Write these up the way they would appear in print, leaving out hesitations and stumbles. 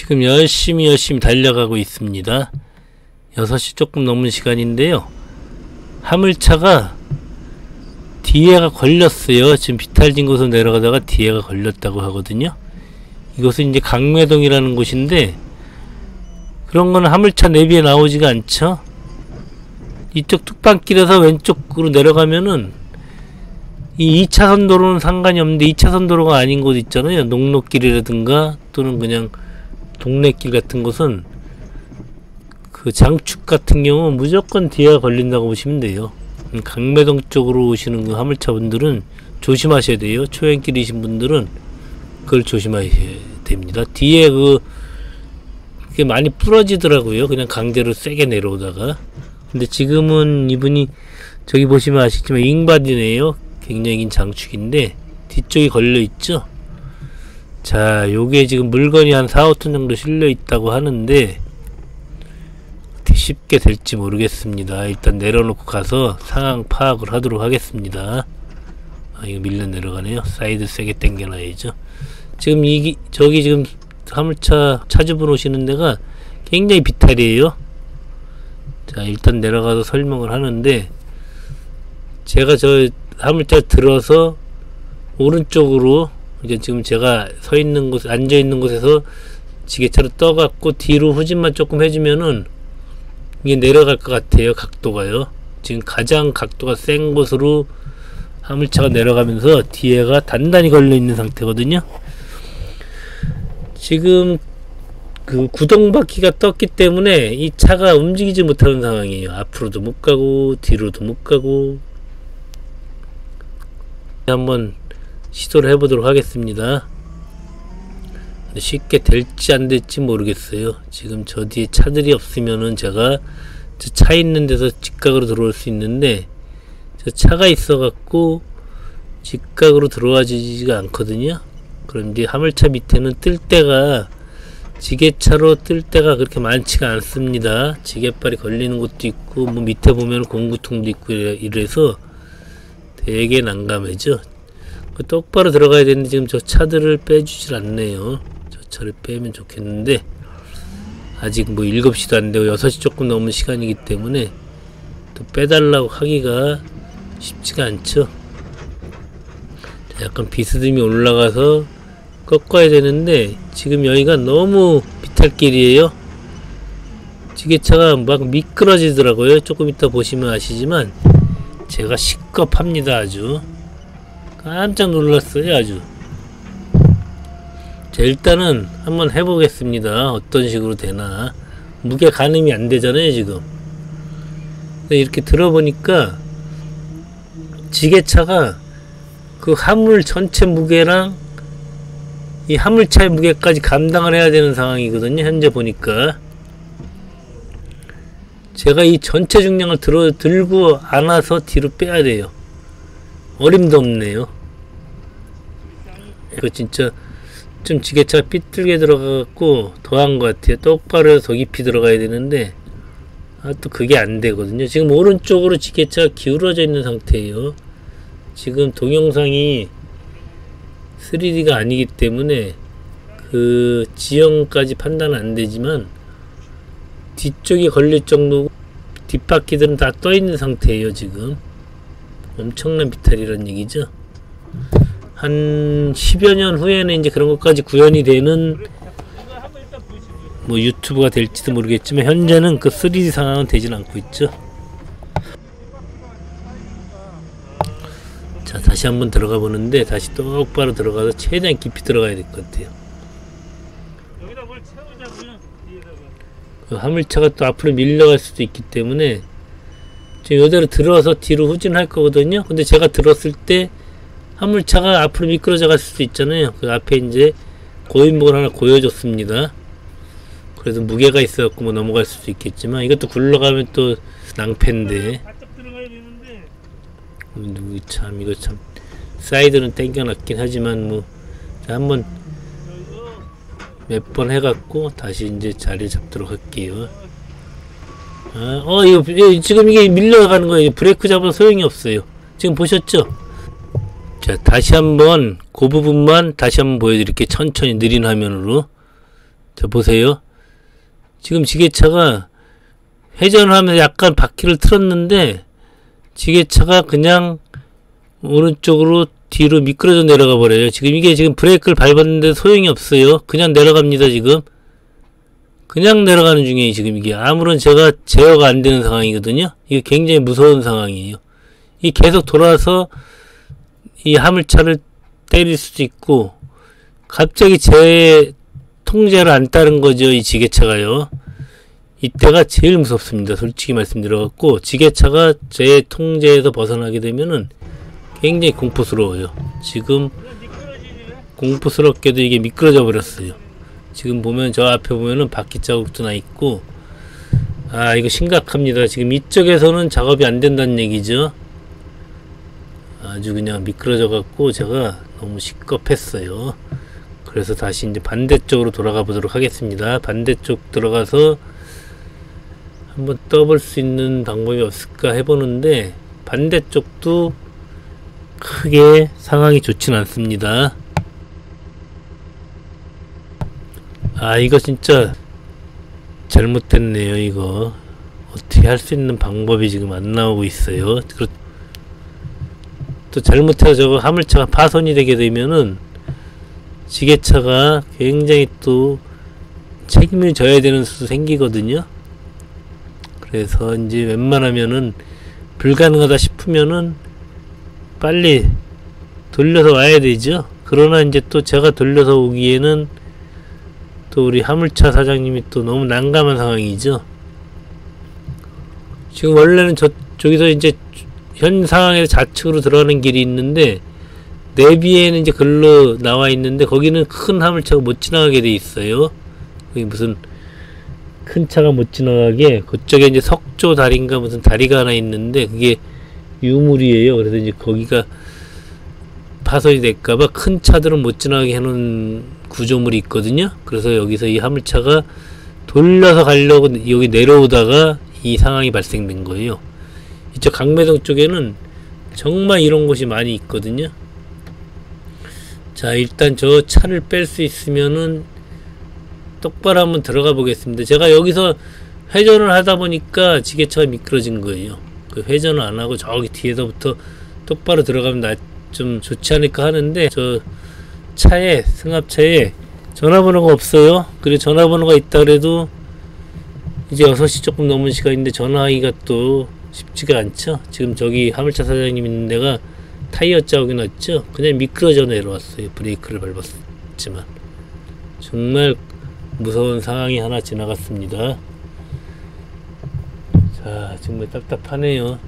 지금 열심히 달려가고 있습니다. 6시 조금 넘은 시간인데요. 화물차가 뒤에가 걸렸어요. 지금 비탈진 곳으로 내려가다가 뒤에가 걸렸다고 하거든요. 이곳은 이제 강매동이라는 곳인데 그런 거는 화물차 내비에 나오지가 않죠. 이쪽 뚝방길에서 왼쪽으로 내려가면은 이 2차선 도로는 상관이 없는데 2차선 도로가 아닌 곳 있잖아요. 녹록길이라든가 또는 그냥 동네길 같은 곳은 그 장축 같은 경우 무조건 뒤에가 걸린다고 보시면 돼요. 강매동 쪽으로 오시는 그 화물차 분들은 조심하셔야 돼요. 초행길이신 분들은 그걸 조심하셔야 됩니다. 뒤에 그게 많이 부러지더라고요. 그냥 강제로 세게 내려오다가. 근데 지금은 이분이 저기 보시면 아시겠지만 윙바디네요. 굉장히 긴 장축인데 뒤쪽이 걸려있죠. 자, 요게 지금 물건이 한 4-5톤 정도 실려 있다고 하는데 쉽게 될지 모르겠습니다. 일단 내려놓고 가서 상황 파악을 하도록 하겠습니다. 아, 이거 밀려 내려가네요. 사이드 세게 당겨놔야죠. 지금 저기 지금 화물차 차주분 오시는 데가 굉장히 비탈이에요. 자, 일단 내려가서 설명을 하는데 제가 저 화물차 들어서 오른쪽으로 이제 지금 제가 서 있는 곳, 앉아 있는 곳에서 지게차로 떠갖고 뒤로 후진만 조금 해주면은 이게 내려갈 것 같아요. 각도가요. 지금 가장 각도가 센 곳으로 화물차가 내려가면서 뒤에가 단단히 걸려 있는 상태거든요. 지금 그 구동바퀴가 떴기 때문에 이 차가 움직이지 못하는 상황이에요. 앞으로도 못 가고 뒤로도 못 가고. 한번 시도를 해보도록 하겠습니다. 쉽게 될지 안 될지 모르겠어요. 지금 저 뒤에 차들이 없으면은 제가 저 차 있는 데서 직각으로 들어올 수 있는데 저 차가 있어 갖고 직각으로 들어와지지가 않거든요. 그런데 화물차 밑에는 뜰 때가 지게차로 뜰 때가 그렇게 많지가 않습니다. 지게발이 걸리는 곳도 있고 뭐 밑에 보면 공구통도 있고 이래서 되게 난감해져. 똑바로 들어가야 되는데 지금 저 차들을 빼주질 않네요. 저 차를 빼면 좋겠는데 아직 뭐 7시도 안 되고 6시 조금 넘은 시간이기 때문에 또 빼달라고 하기가 쉽지가 않죠. 약간 비스듬히 올라가서 꺾어야 되는데 지금 여기가 너무 비탈길이에요. 지게차가 막 미끄러지더라고요. 조금 이따 보시면 아시지만 제가 시겁합니다. 아주 깜짝 놀랐어요. 아주. 자, 일단은 한번 해보겠습니다. 어떤 식으로 되나. 무게 가늠이 안 되잖아요 지금. 이렇게 들어보니까 지게차가 그 화물 전체 무게랑 이 화물차의 무게까지 감당을 해야 되는 상황이거든요. 현재 보니까 제가 이 전체 중량을 들고 안아서 뒤로 빼야 돼요. 어림도 없네요. 이거 진짜 좀 지게차가 삐뚤게 들어가갖고 더한 것 같아요. 똑바로 해서 더 깊이 들어가야 되는데 또 그게 안 되거든요. 지금 오른쪽으로 지게차가 기울어져 있는 상태예요. 지금 동영상이 3D가 아니기 때문에 그 지형까지 판단은 안 되지만 뒤쪽이 걸릴 정도 뒷바퀴들은 다 떠 있는 상태예요. 지금 엄청난 비탈이란 얘기죠. 한 10여 년 후에는 이제 그런 것까지 구현이 되는 뭐 유튜브가 될지도 모르겠지만 현재는 그 3D 상황은 되진 않고 있죠. 자, 다시 한번 들어가 보는데 다시 똑바로 들어가서 최대한 깊이 들어가야 될 것 같아요. 그 화물차가 또 앞으로 밀려갈 수도 있기 때문에 지금 이대로 들어서 뒤로 후진할 거거든요. 근데 제가 들었을 때 화물차가 앞으로 미끄러져 갈 수도 있잖아요. 그 앞에 이제 고인목을 하나 고여줬습니다. 그래서 무게가 있어갖고 뭐 넘어갈 수도 있겠지만 이것도 굴러가면 또 낭패인데 참 이거 참 사이드는 땡겨놨긴 하지만 뭐 한번 몇 번 해갖고 다시 이제 자리 잡도록 할게요. 이거 지금 이게 밀려가는 거예요. 브레이크 잡아도 소용이 없어요. 지금 보셨죠? 자, 다시 한번 그 부분만 다시 한번 보여드릴게요. 천천히 느린 화면으로. 자, 보세요. 지금 지게차가 회전을 하면서 약간 바퀴를 틀었는데 지게차가 그냥 오른쪽으로 뒤로 미끄러져 내려가 버려요. 지금 이게 지금 브레이크를 밟았는데 소용이 없어요. 그냥 내려갑니다. 지금 그냥 내려가는 중에 지금 이게 아무런 제어가 안 되는 상황이거든요. 이게 굉장히 무서운 상황이에요. 이 계속 돌아서 이 화물차를 때릴 수도 있고 갑자기 제 통제를 안 따른 거죠. 이 지게차가요. 이때가 제일 무섭습니다. 솔직히 말씀드려갖고 지게차가 제 통제에서 벗어나게 되면은 굉장히 공포스러워요. 지금 공포스럽게도 이게 미끄러져 버렸어요. 지금 보면 저 앞에 보면은 바퀴 자국도 나 있고, 아 이거 심각합니다. 지금 이쪽에서는 작업이 안 된다는 얘기죠. 아주 그냥 미끄러져 갖고 제가 너무 시겁했어요. 그래서 다시 이제 반대쪽으로 돌아가 보도록 하겠습니다. 반대쪽 들어가서 한번 떠볼 수 있는 방법이 없을까 해보는데 반대쪽도 크게 상황이 좋진 않습니다. 아 이거 진짜 잘못됐네요. 이거 어떻게 할 수 있는 방법이 지금 안 나오고 있어요. 또 잘못해서 저거 화물차가 파손이 되게 되면은 지게차가 굉장히 또 책임을 져야 되는 수도 생기거든요. 그래서 이제 웬만하면은 불가능하다 싶으면은 빨리 돌려서 와야 되죠. 그러나 이제 또 제가 돌려서 오기에는 또 우리 화물차 사장님이 또 너무 난감한 상황이죠. 지금 원래는 저기서 이제 현 상황에서 좌측으로 들어가는 길이 있는데 내비에는 이제 글로 나와 있는데 거기는 큰 화물차가 못 지나가게 돼 있어요. 거기 무슨 큰 차가 못 지나가게 그쪽에 이제 석조 다리인가 무슨 다리가 하나 있는데 그게 유물이에요. 그래서 이제 거기가 파손이 될까봐 큰 차들은 못 지나가게 해놓은 구조물이 있거든요. 그래서 여기서 이 화물차가 돌려서 가려고 여기 내려오다가 이 상황이 발생된 거예요. 이쪽 강매동 쪽에는 정말 이런 곳이 많이 있거든요. 자 일단 저 차를 뺄 수 있으면은 똑바로 한번 들어가 보겠습니다. 제가 여기서 회전을 하다 보니까 지게차가 미끄러진 거예요. 그 회전을 안 하고 저기 뒤에서부터 똑바로 들어가면 좀 좋지 않을까 하는데 저 차에 승합차에 전화번호가 없어요. 그리고 전화번호가 있다 그래도 이제 6시 조금 넘은 시간인데 전화하기가 또 쉽지가 않죠. 지금 저기 화물차 사장님 있는 데가 타이어 자국이 났죠. 그냥 미끄러져 내려왔어요. 브레이크를 밟았지만 정말 무서운 상황이 하나 지나갔습니다. 자 정말 답답하네요.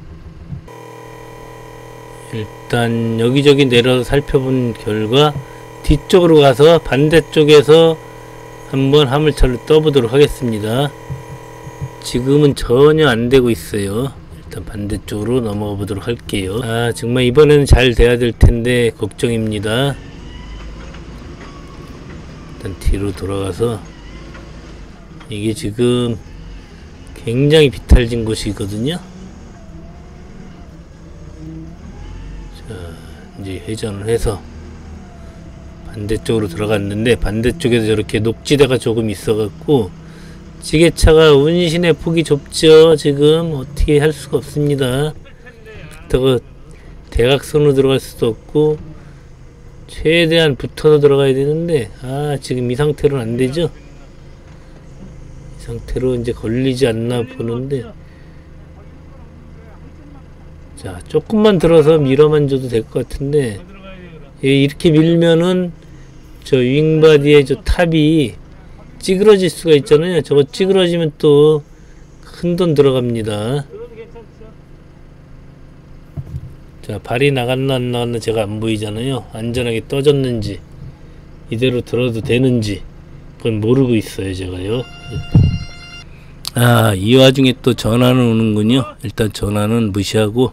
일단 여기저기 내려서 살펴본 결과 뒤쪽으로 가서 반대쪽에서 한번 화물차를 떠보도록 하겠습니다. 지금은 전혀 안 되고 있어요. 일단 반대쪽으로 넘어가 보도록 할게요. 아 정말 이번에는 잘 돼야 될 텐데 걱정입니다. 일단 뒤로 돌아가서 이게 지금 굉장히 비탈진 곳이거든요. 자 이제 회전을 해서 반대쪽으로 들어갔는데 반대쪽에서 저렇게 녹지대가 조금 있어 갖고 지게차가 운신의 폭이 좁죠. 지금 어떻게 할 수가 없습니다. 그렇다고 대각선으로 들어갈 수도 없고 최대한 붙어서 들어가야 되는데 아 지금 이 상태로는 안 되죠. 이 상태로 이제 걸리지 않나 보는데 자 조금만 들어서 밀어만 줘도 될 것 같은데 이렇게 밀면은 저 윙바디의 저 탑이 찌그러질 수가 있잖아요. 저거 찌그러지면 또 큰 돈 들어갑니다. 자 발이 나갔나 안 나갔나 제가 안 보이잖아요. 안전하게 떠졌는지 이대로 들어도 되는지 그건 모르고 있어요 제가요. 아 이 와중에 또 전화는 오는군요. 일단 전화는 무시하고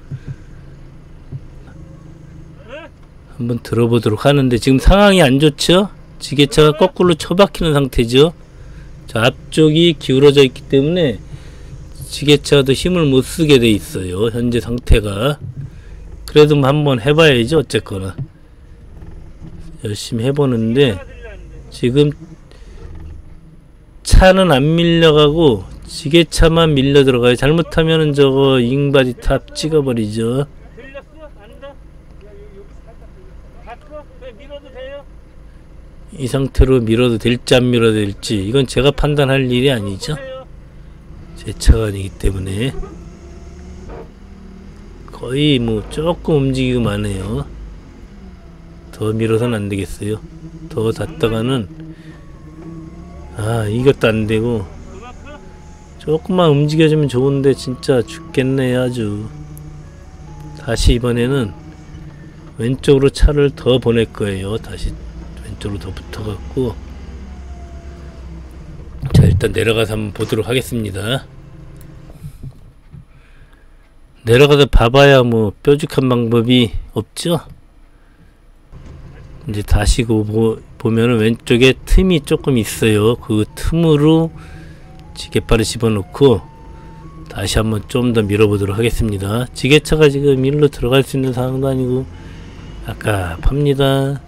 한번 들어보도록 하는데 지금 상황이 안 좋죠. 지게차가 거꾸로 처박히는 상태죠. 자, 앞쪽이 기울어져 있기 때문에 지게차도 힘을 못 쓰게 돼 있어요. 현재 상태가. 그래도 한번 해봐야죠. 어쨌거나 열심히 해보는데 지금 차는 안 밀려가고 지게차만 밀려 들어가요. 잘못하면은 저거 잉바디 탑 찍어버리죠. 들렸어? 아닌가? 갔어? 왜 밀어도 돼요? 이 상태로 밀어도 될지 안 밀어도 될지 이건 제가 판단할 일이 아니죠. 보세요. 제 차가 아니기 때문에 거의 뭐 조금 움직이기만 해요. 더 밀어서는 안 되겠어요. 더 닿다가는 이것도 안 되고 그만큼? 조금만 움직여주면 좋은데 진짜 죽겠네 아주. 다시 이번에는 왼쪽으로 차를 더 보낼 거예요. 다시 왼쪽으로 더 붙어갖고 자 일단 내려가서 한번 보도록 하겠습니다. 내려가서 봐봐야 뭐 뾰족한 방법이 없죠. 이제 다시 보면은 왼쪽에 틈이 조금 있어요. 그 틈으로 지게발을 집어넣고 다시 한번 좀 더 밀어보도록 하겠습니다. 지게차가 지금 일로 들어갈 수 있는 상황도 아니고 아깝합니다.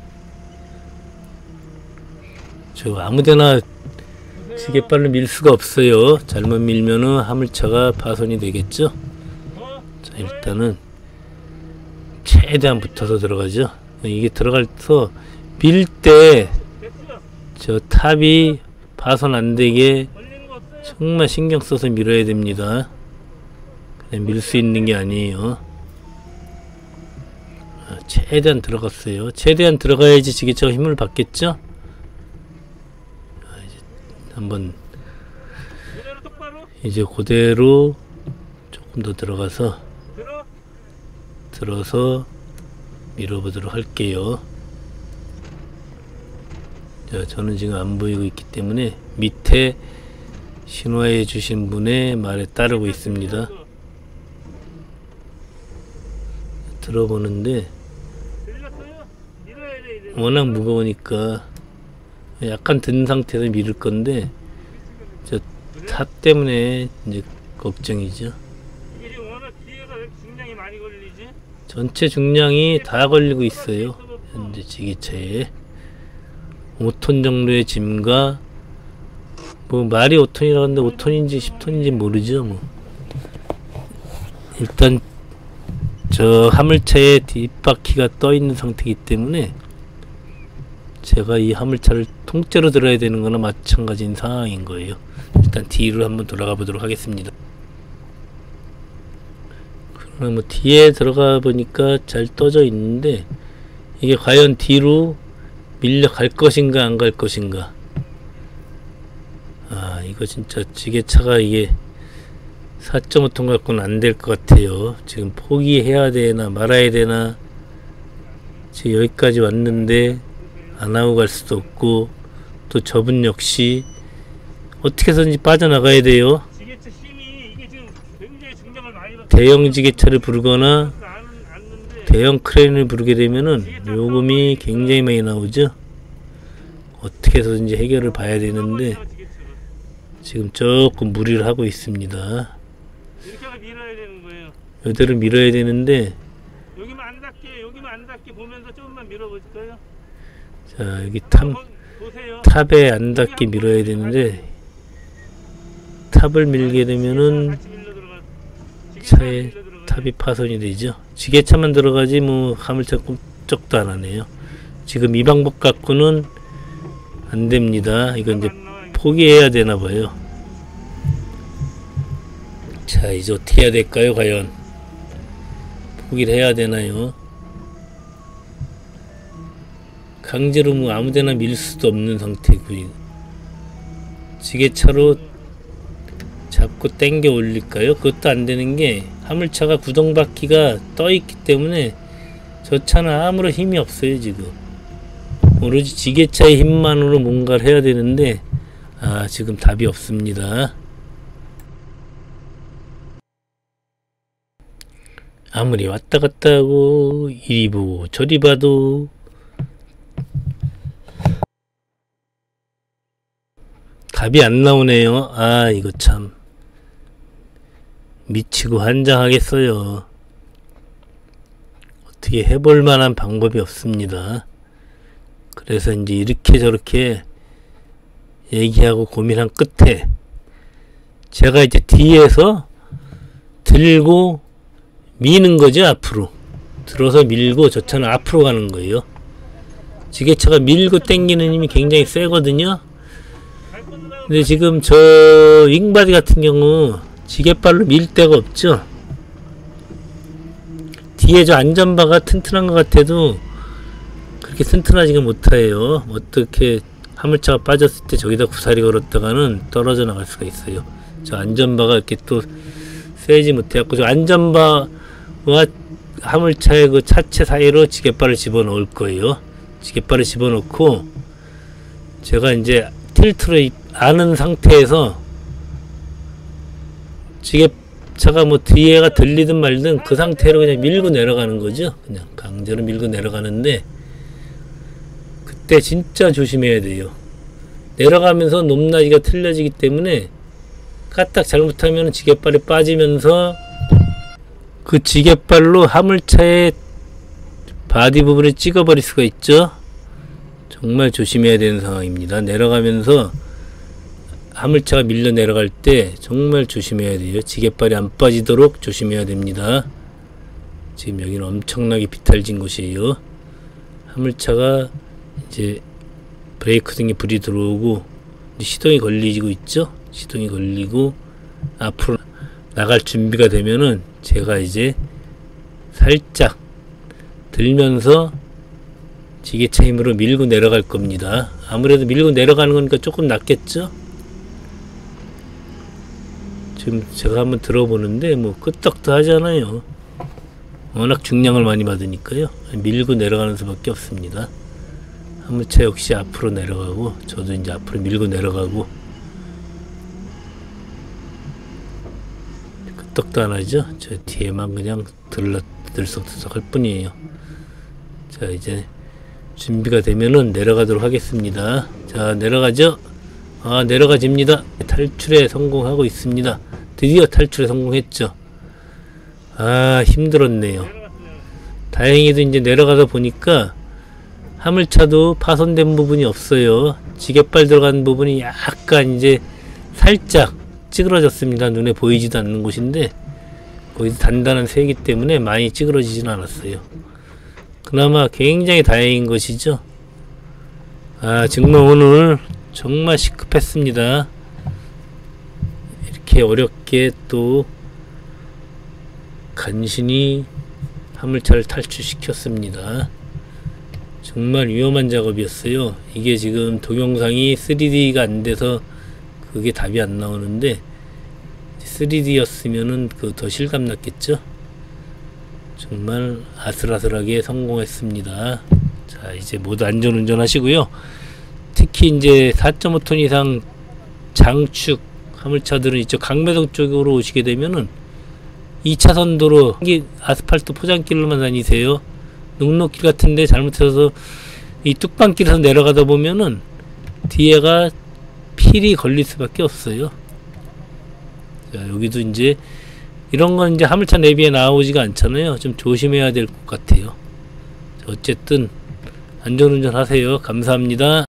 저 아무데나 지게발로 밀 수가 없어요. 잘못 밀면은 화물차가 파손이 되겠죠. 자 일단은 최대한 붙어서 들어가죠. 이게 들어가서 밀 때 저 탑이 파손 안 되게 정말 신경 써서 밀어야 됩니다. 그냥 밀 수 있는 게 아니에요. 최대한 들어갔어요. 최대한 들어가야지 지게차가 힘을 받겠죠. 이제 한번 이제 그대로 조금 더 들어서 밀어보도록 할게요. 자, 저는 지금 안 보이고 있기 때문에 밑에 신호해 주신 분의 말에 따르고 있습니다. 들어보는데 워낙 무거우니까 약간 든 상태에서 밀을 건데 저 탑 때문에 이제 걱정이죠. 이게 지금 워낙 뒤에가 왜 중량이 많이 걸리지? 전체 중량이 다 걸리고 있어요. 현재 지게차에 5톤 정도의 짐과 뭐 말이 5톤이라고 하는데 5톤인지 10톤인지 모르죠. 뭐 일단 저 화물차의 뒷바퀴가 떠 있는 상태이기 때문에 제가 이 화물차를 통째로 들어야 되는 거나 마찬가지인 상황인 거예요. 일단 뒤로 한번 돌아가 보도록 하겠습니다. 그러나 뭐 뒤에 들어가 보니까 잘 떠져 있는데 이게 과연 뒤로 밀려 갈 것인가 안 갈 것인가. 이거 진짜 지게차가 이게 4.5톤 갖고는 안 될 것 같아요. 지금 포기해야 되나 말아야 되나. 지금 여기까지 왔는데 안 하고 갈 수도 없고 또 저분 역시 어떻게 해서든지 빠져나가야 돼요. 지게차 힘이 이게 지금 굉장히 중량을 많이 받 대형 지게차를 부르거나 대형 크레인을 부르게 되면은 요금이 굉장히 많이 나오죠. 어떻게 해서든지 해결을 봐야 되는데 지금 조금 무리를 하고 있습니다. 이렇게 밀어야 되는 거예요. 이대로 밀어야 되는데 여기만 안 닿게 보면서 조금만 밀어볼까요? 자 여기 보세요. 탑에 안 닿게 밀어야 되는데 탑을 밀게 되면은 같이 밀려 들어가. 차에 탑이 파손이 되죠. 지게차만 들어가지 뭐 화물차 꼼짝도 안 하네요. 지금 이 방법 갖고는 안 됩니다. 이건 이제 포기해야 되나 봐요. 자 이제 어떻게 해야 될까요? 과연 포기를 해야 되나요? 강제로 뭐 아무데나 밀 수도 없는 상태고요. 지게차로 잡고 당겨 올릴까요? 그것도 안 되는 게 화물차가 구동바퀴가 떠 있기 때문에 저 차는 아무런 힘이 없어요. 지금 오로지 지게차의 힘만으로 뭔가를 해야 되는데 지금 답이 없습니다. 아무리 왔다 갔다 하고 이리 보고 저리 봐도 답이 안 나오네요. 이거 참 미치고 환장하겠어요. 어떻게 해볼 만한 방법이 없습니다. 그래서 이제 이렇게 저렇게 얘기하고 고민한 끝에 제가 이제 뒤에서 들고 미는 거죠. 앞으로 들어서 밀고 저 차는 앞으로 가는 거예요. 지게차가 밀고 당기는 힘이 굉장히 세거든요. 근데 지금 저 윙바디 같은 경우 지게발로 밀 데가 없죠. 뒤에 저 안전바가 튼튼한 것 같아도 그렇게 튼튼하지가 못해요. 어떻게 화물차가 빠졌을 때 저기다 구사리 걸었다가는 떨어져 나갈 수가 있어요. 저 안전바가 이렇게 또 세지 못해갖고 저 안전바와 화물차의 그 차체 사이로 지게발을 집어넣을 거예요. 지게발을 집어넣고 제가 이제 틸트를 아는 상태에서 지게차가 뭐 뒤에가 들리든 말든 그 상태로 그냥 밀고 내려가는 거죠. 그냥 강제로 밀고 내려가는데 그때 진짜 조심해야 돼요. 내려가면서 높낮이가 틀려지기 때문에 까딱 잘못하면 지게발이 빠지면서 그 지게발로 화물차의 바디 부분을 찍어버릴 수가 있죠. 정말 조심해야 되는 상황입니다. 내려가면서 화물차가 밀려 내려갈 때 정말 조심해야 돼요. 지게발이 안 빠지도록 조심해야 됩니다. 지금 여기는 엄청나게 비탈진 곳이에요. 화물차가 이제 브레이크 등에 불이 들어오고 시동이 걸리고 있죠. 시동이 걸리고 앞으로 나갈 준비가 되면은 제가 이제 살짝 들면서 지게차 힘으로 밀고 내려갈 겁니다. 아무래도 밀고 내려가는 거니까 조금 낫겠죠? 지금 제가 한번 들어보는데 뭐 끄떡도 하잖아요. 워낙 중량을 많이 받으니까요. 밀고 내려가는 수밖에 없습니다. 화물차 역시 앞으로 내려가고 저도 이제 앞으로 밀고 내려가고 끄떡도 안 하죠. 저 뒤에만 그냥 들썩들썩 할 뿐이에요. 자, 이제 준비가 되면은 내려가도록 하겠습니다. 자, 내려가죠. 내려가집니다. 탈출에 성공하고 있습니다. 드디어 탈출에 성공했죠. 힘들었네요. 다행히도 이제 내려가다 보니까 화물차도 파손된 부분이 없어요. 지게발 들어간 부분이 약간 이제 살짝 찌그러졌습니다. 눈에 보이지도 않는 곳인데 거기서 단단한 새이기 때문에 많이 찌그러지진 않았어요. 그나마 굉장히 다행인 것이죠. 정말 오늘 정말 시급했습니다. 이렇게 어렵게 또 간신히 화물차를 탈출시켰습니다. 정말 위험한 작업이었어요. 이게 지금 동영상이 3D가 안 돼서 그게 답이 안 나오는데 3D였으면은 더 실감 났겠죠. 정말 아슬아슬하게 성공했습니다. 자, 이제 모두 안전운전 하시고요. 특히 이제 4.5톤 이상 장축 화물차들은 이쪽 강매동 쪽으로 오시게 되면은 2차선 도로 아스팔트 포장길로만 다니세요. 녹록길 같은데 잘못해서 이 뚝방길에서 내려가다 보면은 뒤에가 필이 걸릴 수밖에 없어요. 자, 여기도 이제 이런 건 이제 화물차 내비에 나오지가 않잖아요. 좀 조심해야 될 것 같아요. 어쨌든 안전운전 하세요. 감사합니다.